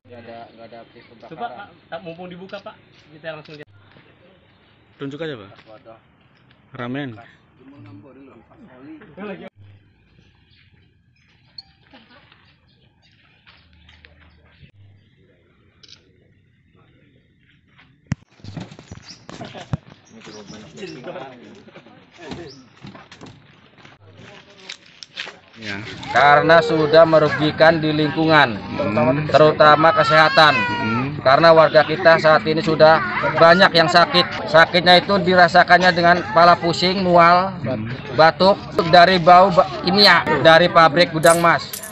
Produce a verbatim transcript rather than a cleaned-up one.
Nggak ada nggak ada api kebakaran. Coba Pak, tak mumpung dibuka Pak, kita langsung lihat. Tunjuk aja Pak. Ramen. Ya. Karena sudah merugikan di lingkungan, Hmm. terutama kesehatan. Hmm. Karena warga kita saat ini sudah banyak yang sakit. Sakitnya itu dirasakannya dengan kepala pusing, mual, batuk dari bau ba- kimia dari pabrik gudang emas.